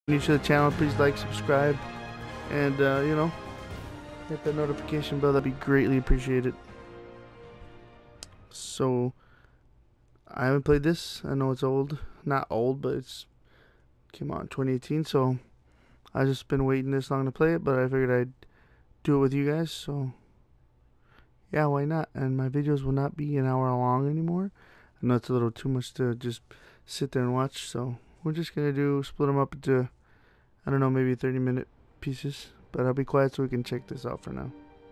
New to the channel, please like, subscribe, and you know, hit the notification bell. That'd be greatly appreciated. So I haven't played this. I know it's old, not old, but it's came out in 2018. So I just been waiting this long to play it, but I figured I'd do it with you guys. So yeah, why not? And my videos will not be an hour long anymore. I know it's a little too much to just sit there and watch, so we're just gonna split them up into, I don't know, maybe 30-minute pieces. But I'll be quiet so we can check this out for now.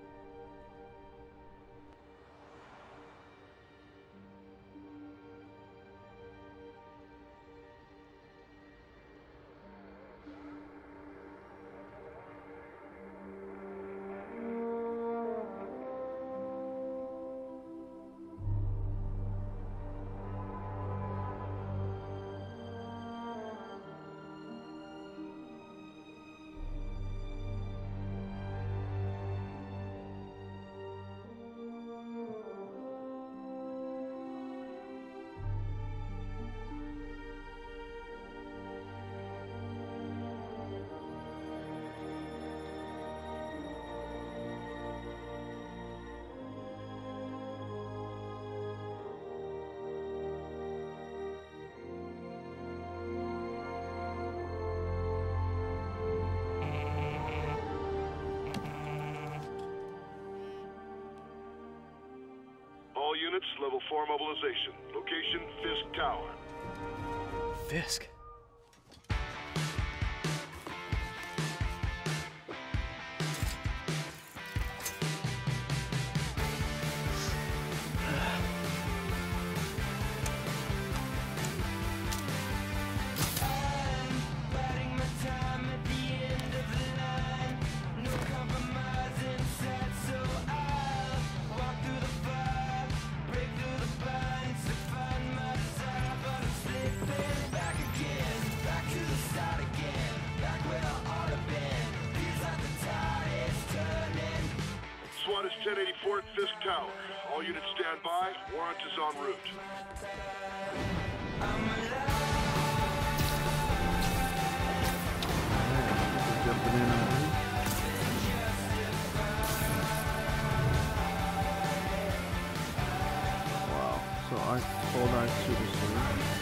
All units, level 4 mobilization. Location, Fisk Tower. Fisk? SWAT is 1084 at Fisk Tower. All units stand by. Warrant is en route. Jumping in already. Wow. So I hold on to the suit.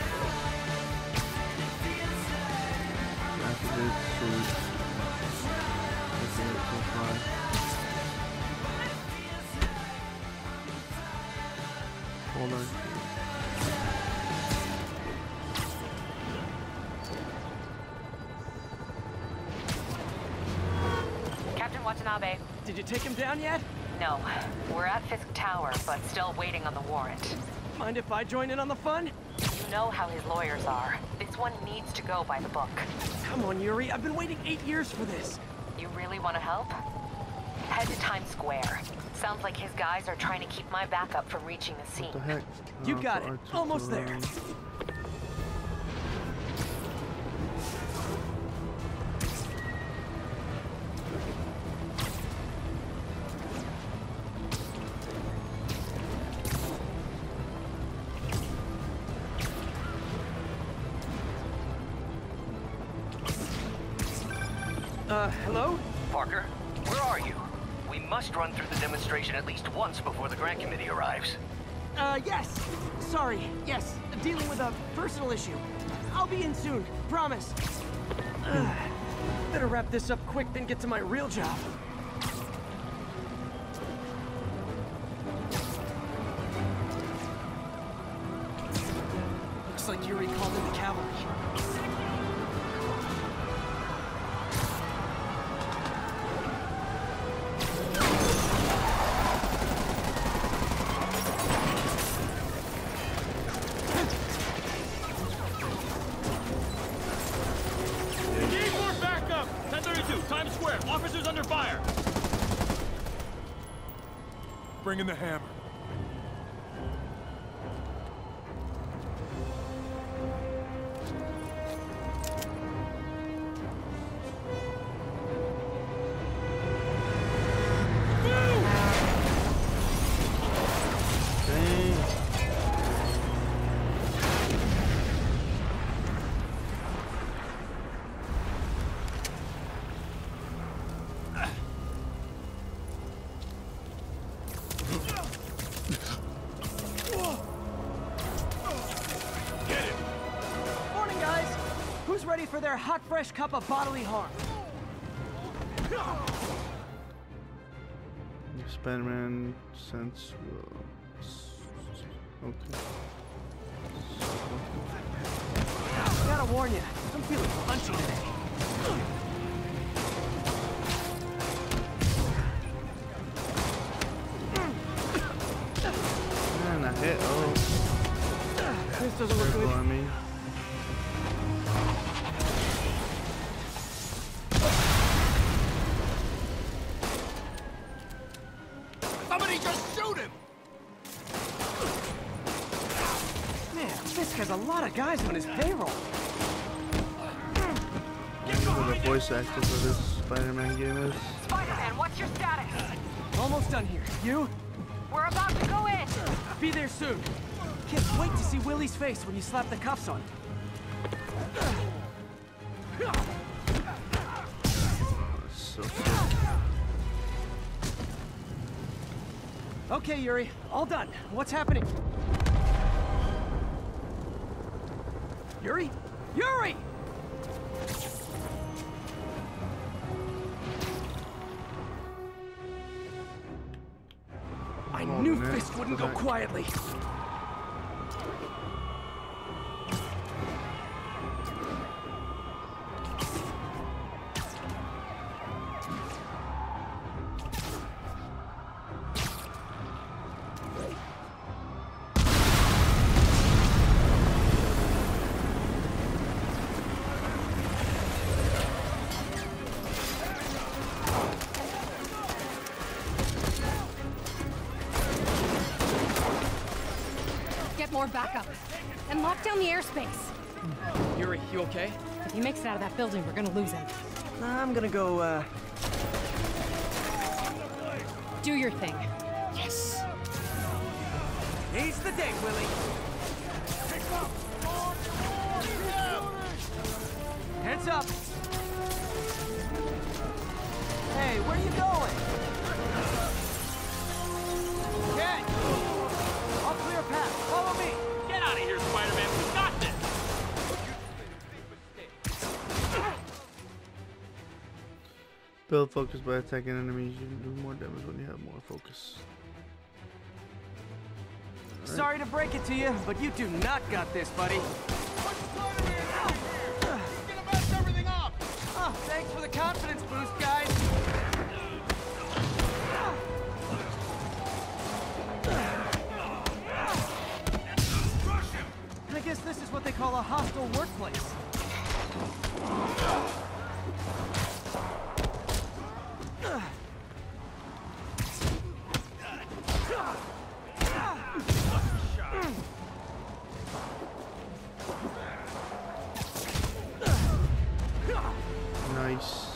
Activate suit. Looking at so far. Hold on. Captain Watanabe. Did you take him down yet? No. We're at Fisk Tower, but still waiting on the warrant. Mind if I join in on the fun? You know how his lawyers are. This one needs to go by the book. Come on, Yuri. I've been waiting 8 years for this. You really want to help? Head to Times Square. Sounds like his guys are trying to keep my backup from reaching the scene. What the heck? You got it. Almost there. Hello? Parker, where are you? We must run through the demonstration at least once before the grant committee arrives. Yes. Sorry. Yes. Dealing with a personal issue. I'll be in soon. Promise. Better wrap this up quick than get to my real job. Looks like Yuri called in the cavalry. Times Square, officers under fire! Bring in the hammer. for their hot, fresh cup of bodily harm. Spider-Man sense. Okay. Gotta warn you, I'm feeling punchy today. Man, I hit. Oh. This doesn't look good. On me. Somebody just shoot him! Man, Fisk has a lot of guys on his payroll. Who the voice actor for this Spider-Man game is? Spider-Man, what's your status? Almost done here. You? We're about to go in. Be there soon. Can't wait to see Willie's face when you slap the cuffs on him. So sick. Okay, Yuri, all done. What's happening? Yuri? Yuri! I knew Fisk wouldn't go quietly. More backup. And lock down the airspace. Yuri, you okay? If he makes it out of that building, we're gonna lose him. I'm gonna go, Do your thing. Yes! He's the day, Willie! Heads up! Hey, where you going? Cat! I'll clear a path. Follow me! Get out of here, Spider-Man. We got this! Build focus by attacking enemies. You can do more damage when you have more focus. Right. Sorry to break it to you, but you do not got this, buddy. Oh, thanks for the confidence boost, guys. I guess this is what they call a hostile workplace. Nice.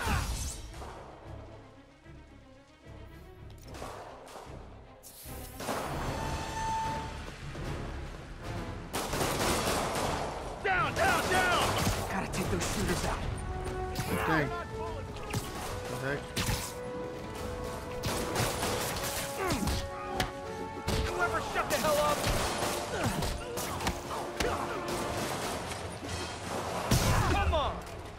Down, down, down! Gotta take those shooters out. Okay. What the heck? Whoever shut the hell up! Come on!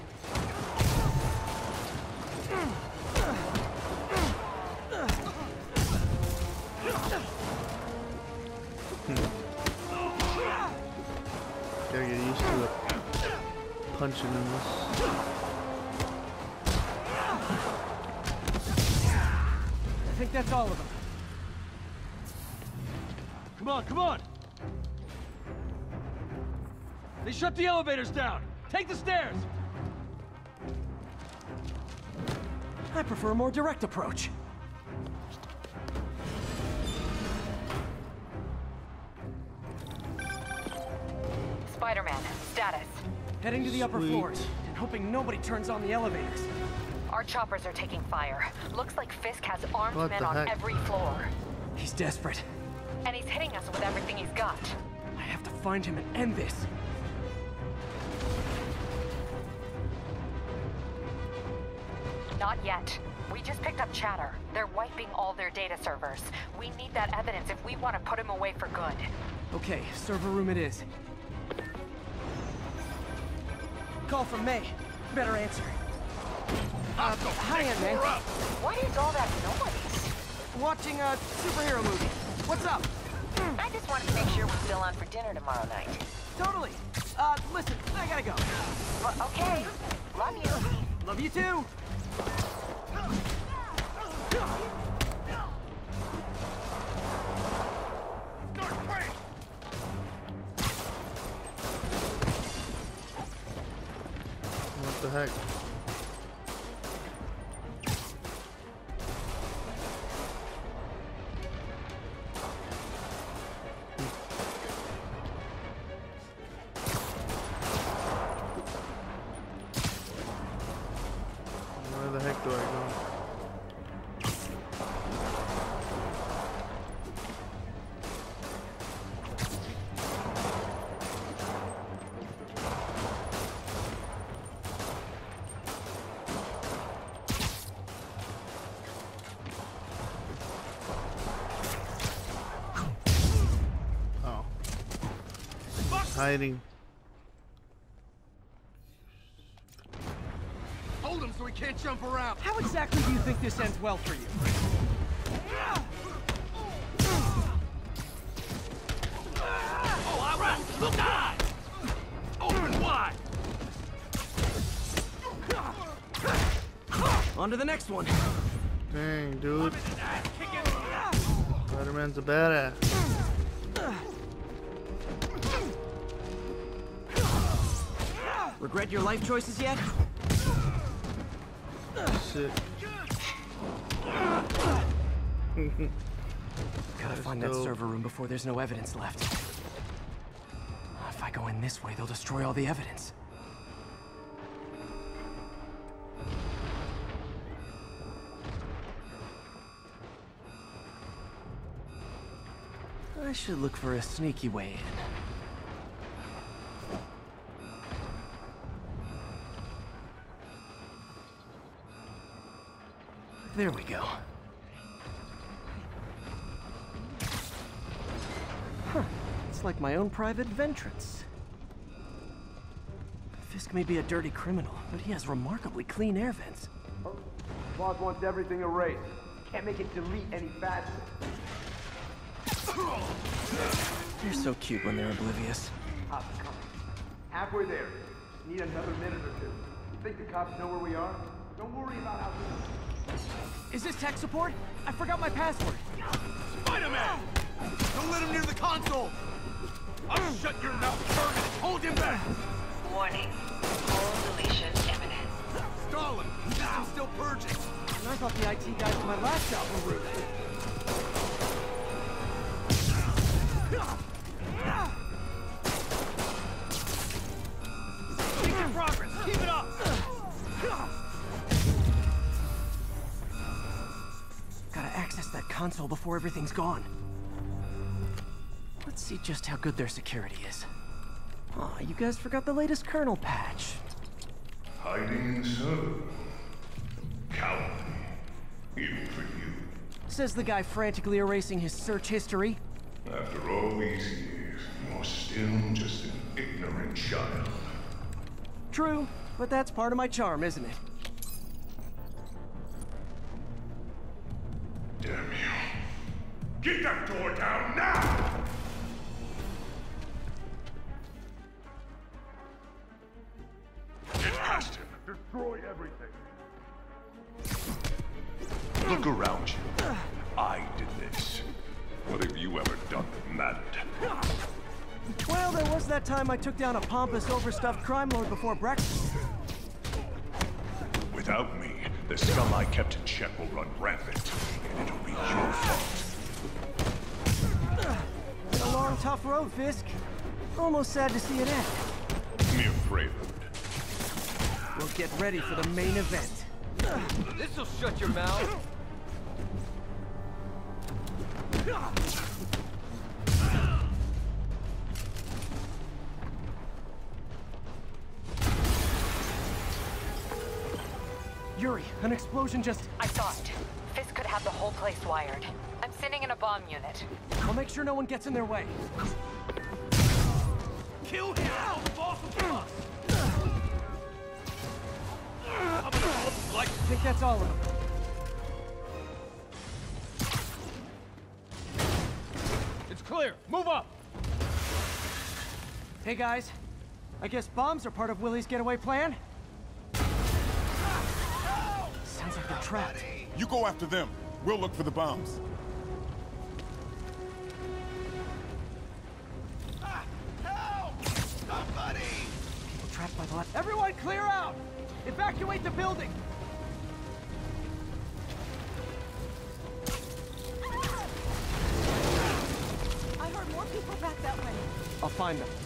Gotta get used to it. Punching in this. I think that's all of them. Come on, come on! They shut the elevators down! Take the stairs! I prefer a more direct approach. Spider-Man, status. Heading to the upper Sweet. floors and hoping nobody turns on the elevators. Our choppers are taking fire. Looks like Fisk has armed What men the on heck? every floor. He's desperate. And he's hitting us with everything he's got. I have to find him and end this. Not yet. We just picked up chatter. They're wiping all their data servers. We need that evidence if we want to put him away for good. Okay, server room it is. Call from May. Better answer. Hi, Aunt-May. What is all that noise? Watching a superhero movie. What's up? I just wanted to make sure we're still on for dinner tomorrow night. Totally. Listen, I gotta go. Well, okay. Love you. Love you too. What the heck? Where the heck do I go? Oh. Hiding. Hold him so he can't jump around. How exactly do you think this ends well for you? Oh, all right. Look out! Open wide. On to the next one. Dang, dude. Spider-Man's a badass. Regret your life choices yet? Shit. Gotta find that server room before there's no evidence left. If I go in this way, they'll destroy all the evidence. I should look for a sneaky way in. There we go. Huh. It's like my own private ventrance. Fisk may be a dirty criminal, but he has remarkably clean air vents. Boss wants everything erased. Can't make it delete any faster. They're so cute when they're oblivious. Cops are coming. Halfway there. Just need another minute or two. You think the cops know where we are? Don't worry about how. Is this tech support? I forgot my password. Spider-Man! Don't let him near the console! I'll shut your mouth, Burn! Hold him back! Warning. Full deletion imminent. Stalin! I'm still purging! And I thought the IT guys at my last job were rude. Making progress! Keep it up! Gotta access that console before everything's gone. Let's see just how good their security is. Aw, you guys forgot the latest kernel patch. Hiding so. Cowardly. Even for you. Says the guy frantically erasing his search history. After all these years, you're still just an ignorant child. True, but that's part of my charm, isn't it? Damn you. Get that door down now! Get past him. Destroy everything. Look around you. I did this. What have you ever done that mattered? Well, there was that time I took down a pompous, overstuffed crime lord before breakfast. Without me, the scum I kept in check will run rampant, and it'll be your fault. Been a long, tough road, Fisk. Almost sad to see it end. Mere prelude. We'll get ready for the main event. This'll shut your mouth. Yuri, an explosion just... I saw it. Fisk could have the whole place wired. I'm sending in a bomb unit. I'll make sure no one gets in their way. Kill him! Boss will kill us! I think that's all of them. It's clear. Move up. Hey guys, I guess bombs are part of Willie's getaway plan? Sounds like they're trapped. You go after them. We'll look for the bombs. Help! Somebody! People trapped by the left. Everyone clear out! Evacuate the building! I heard more people back that way. I'll find them.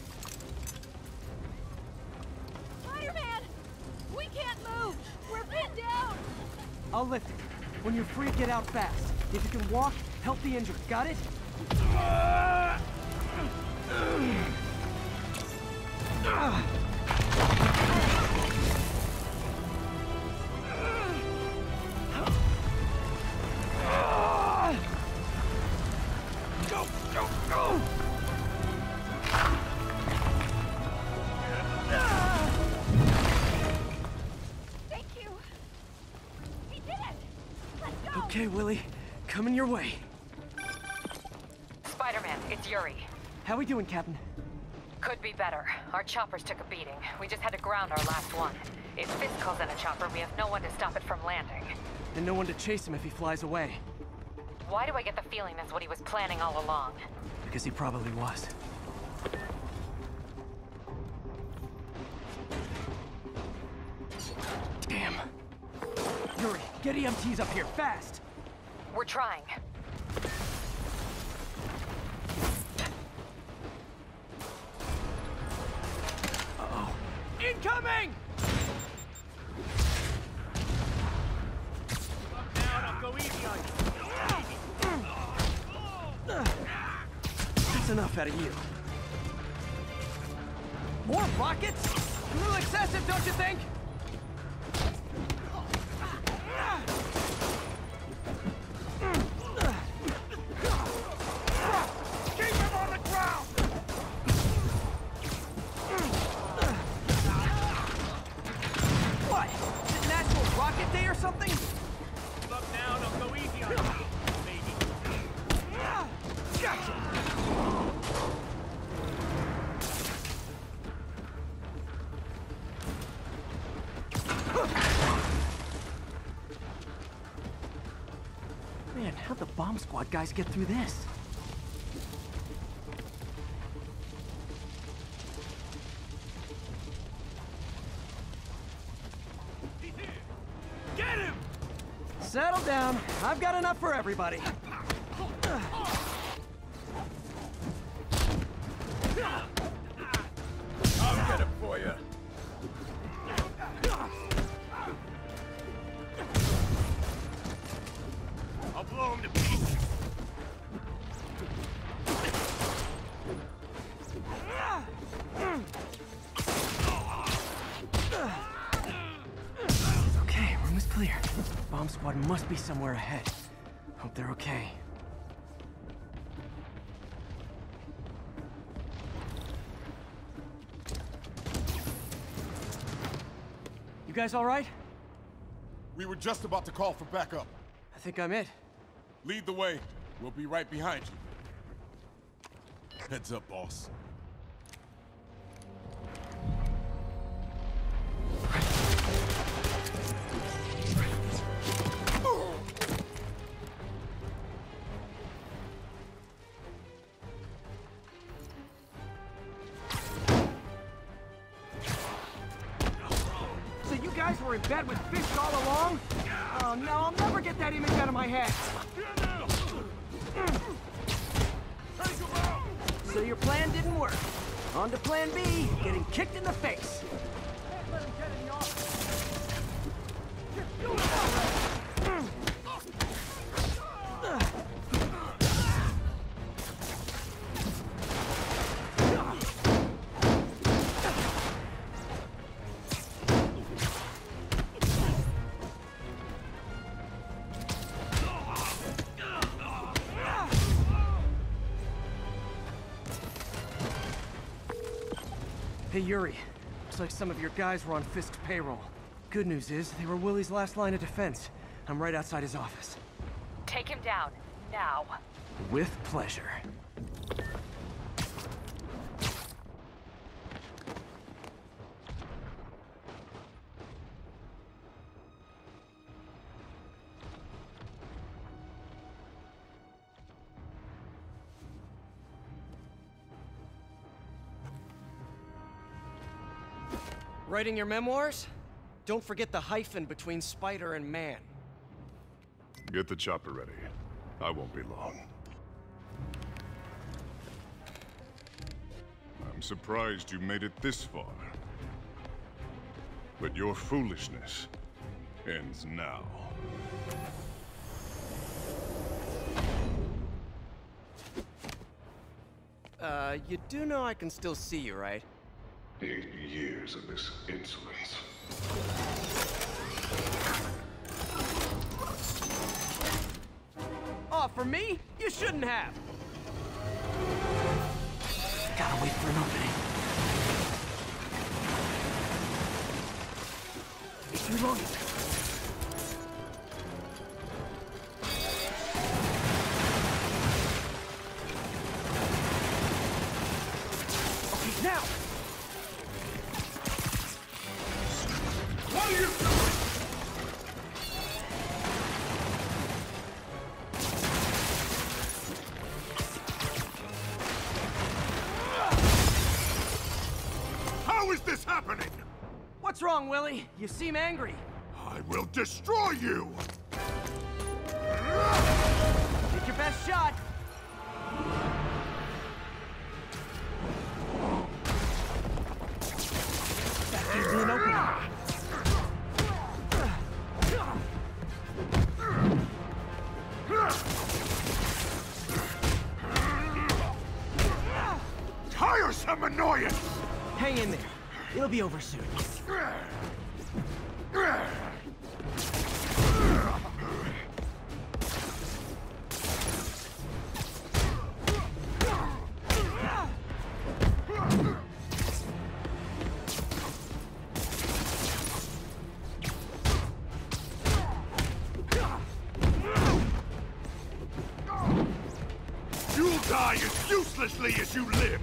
Spider-Man! We can't move! We're pinned down! I'll lift it. When you're free, get out fast. If you can walk, help the injured. Got it? Go, go, go! Thank you! We did it! Let's go! Okay, Willie. Coming your way. Spider-Man, it's Yuri. How we doing, Captain? Could be better. Our choppers took a beating. We just had to ground our last one. If Fisk calls in a chopper, we have no one to stop it from landing. And no one to chase him if he flies away. Why do I get the feeling that's what he was planning all along? Because he probably was. Damn. Yuri, get EMTs up here, fast! We're trying. Uh-oh. Incoming! That's enough out of you. More rockets? A little excessive, don't you think? Keep him on the ground! What? Is it National Rocket Day or something? Look down, I'll go easy on you, baby. Gotcha! Man, how'd the bomb squad guys get through this? Get him! Settle down. I've got enough for everybody. I'll get him for you. I'll blow him to pieces. Okay, room is clear. Bomb squad must be somewhere ahead. Hope they're okay. You guys all right? We were just about to call for backup. I think I'm it. Lead the way. We'll be right behind you. Heads up, boss. So you guys were in bed with Fisk all along? Oh no, I'll never get that image out of my head. So your plan didn't work. On to plan B, getting kicked in the face. Hey, Yuri. Looks like some of your guys were on Fisk's payroll. Good news is, they were Willie's last line of defense. I'm right outside his office. Take him down, now. With pleasure. Writing your memoirs? Don't forget the hyphen between spider and man. Get the chopper ready. I won't be long. I'm surprised you made it this far. But your foolishness ends now. You do know I can still see you, right? 8 years of this insolence. Oh, for me? You shouldn't have. Gotta wait for an opening. It's reloading. Okay, now! What are you doing? How is this happening? What's wrong, Willie? You seem angry. I will destroy you! Take your best shot. That gives me an opening. Tiresome annoyance! Hang in there. It'll be over soon. You'll die as uselessly as you lived!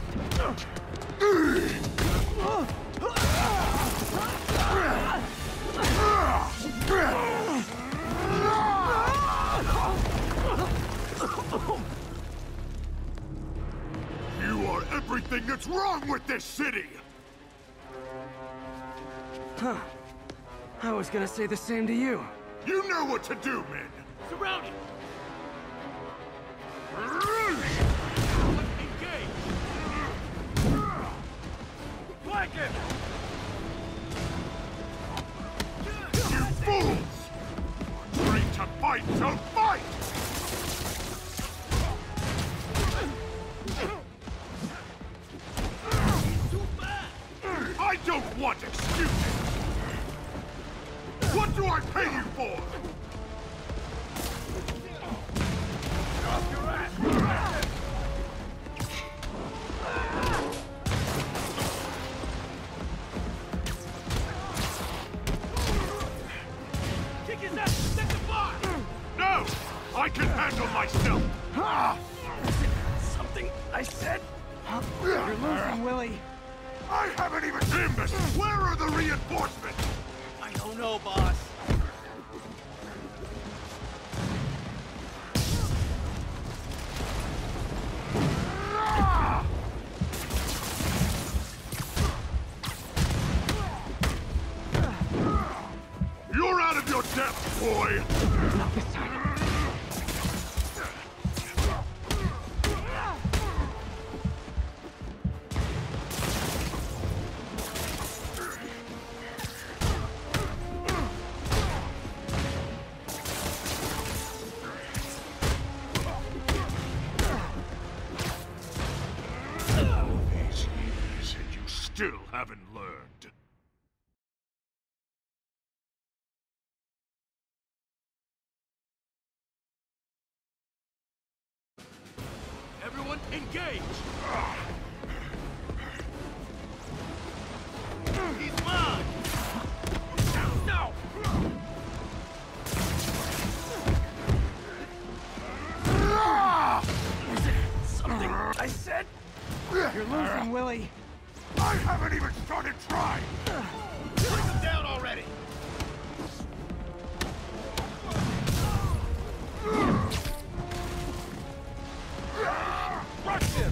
You are everything that's wrong with this city! Huh. I was gonna say the same to you. You know what to do, men! Surround him! Engage! Flank him! You fools! Trained to fight, so fight! I don't want excuses! What do I pay you for? Off your ass! Kick his ass! Set the bar! No! I can handle myself! Something I said? You're losing, Willie. I haven't even... Nimbus! Where are the reinforcements? I don't know, boss. You're out of your depth, boy! Not this time. These years, and you still haven't learned. Everyone, engage! He's mine! You're losing, Willie. I haven't even started trying! Bring them down already! Rush him!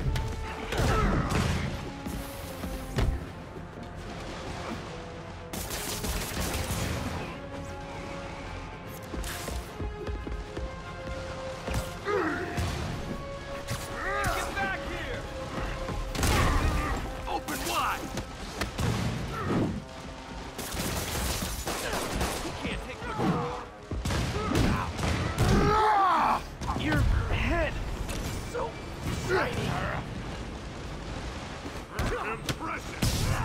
Get back here! Open wide! He can't take much more. Your head. So shiny. Impressive!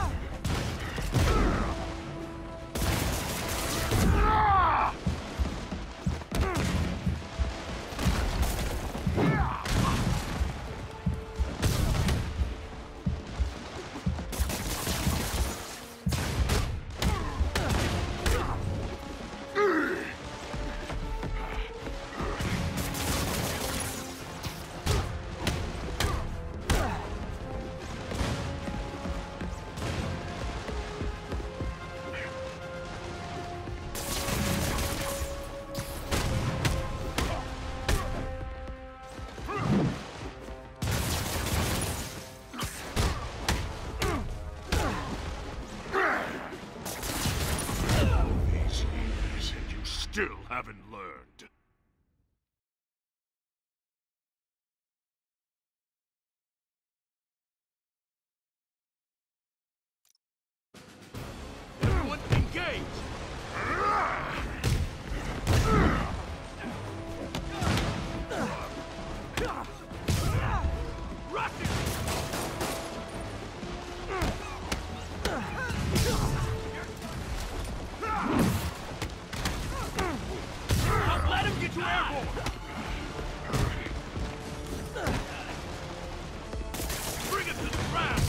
Still haven't learned. Everyone engage! Rush it! Don't let him get you airborne! Bring it to the ground!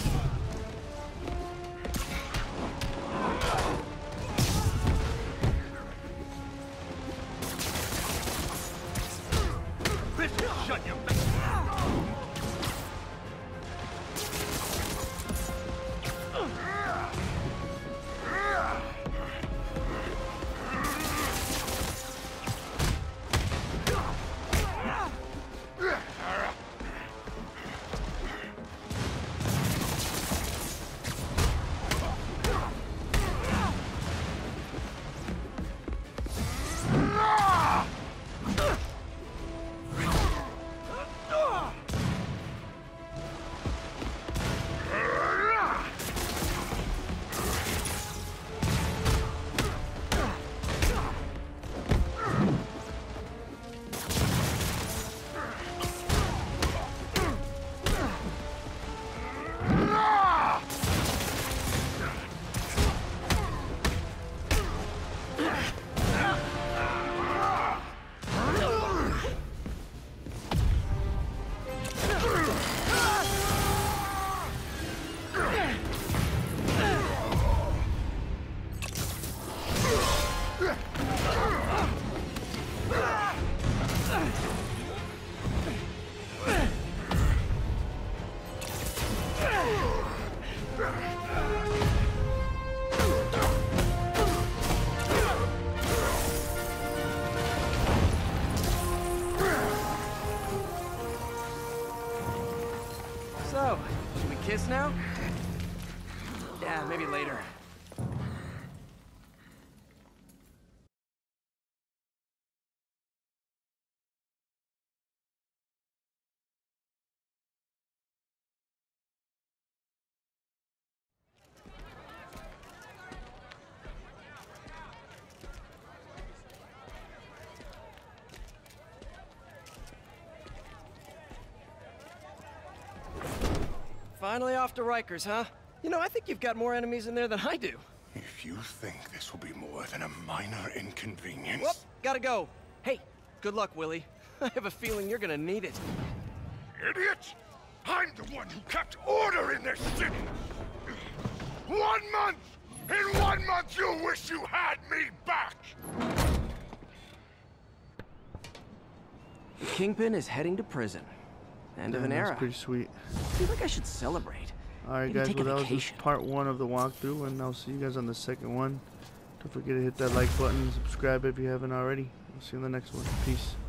This will shut your face! So, should we kiss now? Yeah, maybe later. Finally off to Rikers, huh? You know, I think you've got more enemies in there than I do. If you think this will be more than a minor inconvenience... Whoop, gotta go. Hey, good luck, Willie. I have a feeling you're gonna need it. Idiot! I'm the one who kept order in this city! 1 month! In 1 month you'll wish you had me back! The Kingpin is heading to prison. End of an That's era. pretty sweet. I feel like I should celebrate. Alright Maybe guys, take well a that was vacation. just part 1 of the walkthrough, and I'll see you guys on the second one. Don't forget to hit that like button and subscribe if you haven't already. I'll see you in the next one. Peace.